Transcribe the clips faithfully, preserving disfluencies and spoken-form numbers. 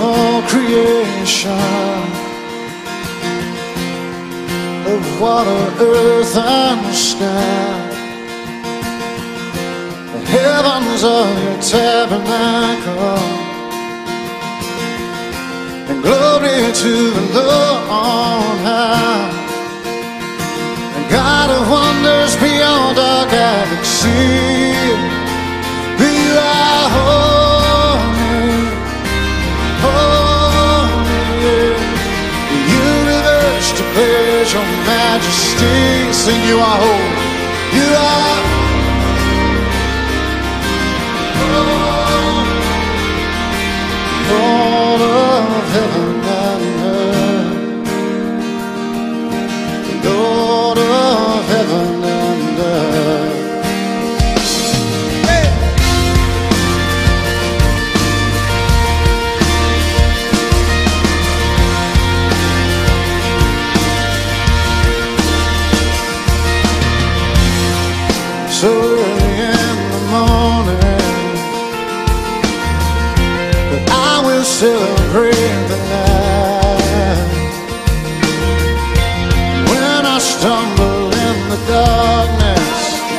all creation of water, earth, and sky. The heavens are your tabernacle, and glory to the Lord on high. And God of wonders beyond our galaxy, you are holy, holy. The universe declares your majesty. Sing, you are holy, you are holy, Lord of heaven and earth, Lord of heaven and earth. So early in the morning, but I will celebrate the night. When I stumble in the darkness,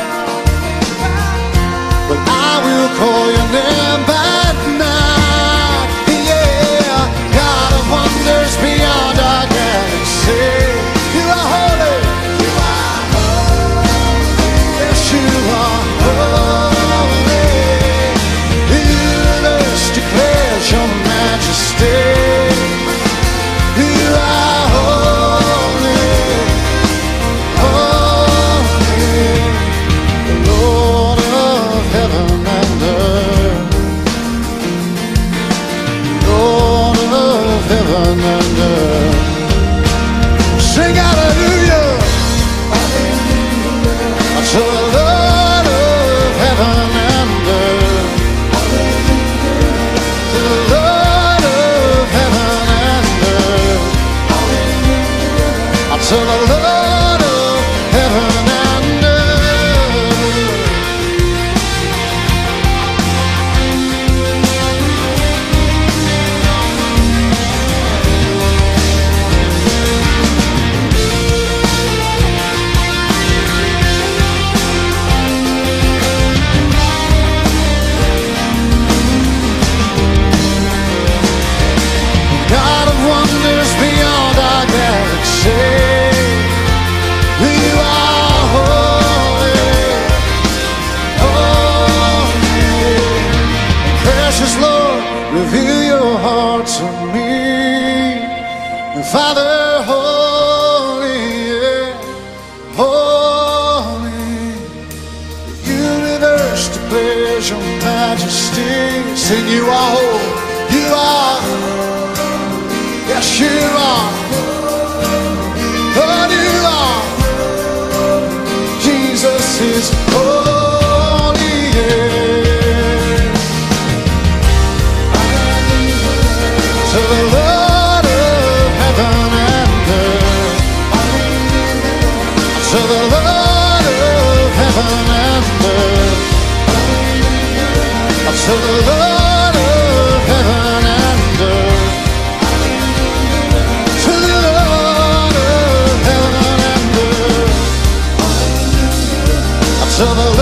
but I will call your name by night. Yeah, God of wonders beyond our galaxy, you are holy. You are holy. The universe declares your majesty. You are holy, holy, the Lord of heaven and earth, Lord of heaven and earth. Sing hallelujah, hallelujah to the Lord of heaven and earth, to the Lord of heaven and earth, to the Lord of heaven and God of wonders beyond our galaxy, you are holy, holy. Precious Lord, reveal your heart to me. And Father, holy, yeah, holy. The universe declares your majesty. Sing, you are holy, you are. Yes, you are. Oh, you are. Jesus is holy, yeah. To the Lord of heaven and earth, to the Lord of heaven and earth, to the Lord of heaven and earth. To the